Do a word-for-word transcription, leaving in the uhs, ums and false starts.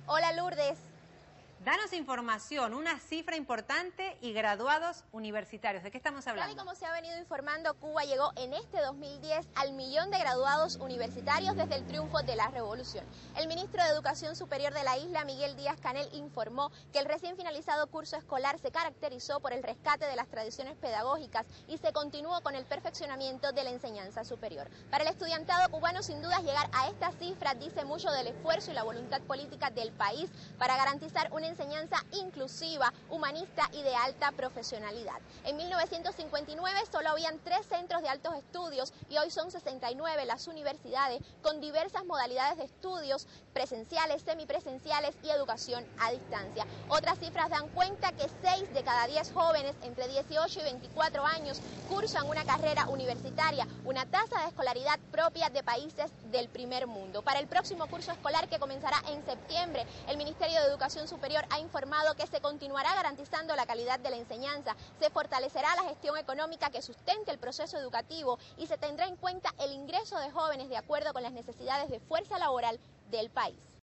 Hola Lourdes. Danos información, una cifra importante y graduados universitarios. ¿De qué estamos hablando? Tal y como se ha venido informando, Cuba llegó en este dos mil diez al millón de graduados universitarios desde el triunfo de la revolución. El ministro de Educación Superior de la isla, Miguel Díaz-Canel, informó que el recién finalizado curso escolar se caracterizó por el rescate de las tradiciones pedagógicas y se continuó con el perfeccionamiento de la enseñanza superior. Para el estudiantado cubano, sin dudas, llegar a esta cifra dice mucho del esfuerzo y la voluntad política del país para garantizar una enseñanza inclusiva, humanista y de alta profesionalidad. En mil novecientos cincuenta y nueve solo habían tres centros de altos estudios y hoy son sesenta y nueve las universidades con diversas modalidades de estudios presenciales, semipresenciales y educación a distancia. Otras cifras dan cuenta que seis de cada diez jóvenes entre dieciocho y veinticuatro años cursan una carrera universitaria, una tasa de escolaridad propia de países del primer mundo. Para el próximo curso escolar, que comenzará en septiembre, el Ministerio de Educación Superior ha informado que se continuará garantizando la calidad de la enseñanza, se fortalecerá la gestión económica que sustente el proceso educativo y se tendrá en cuenta el ingreso de jóvenes de acuerdo con las necesidades de fuerza laboral del país.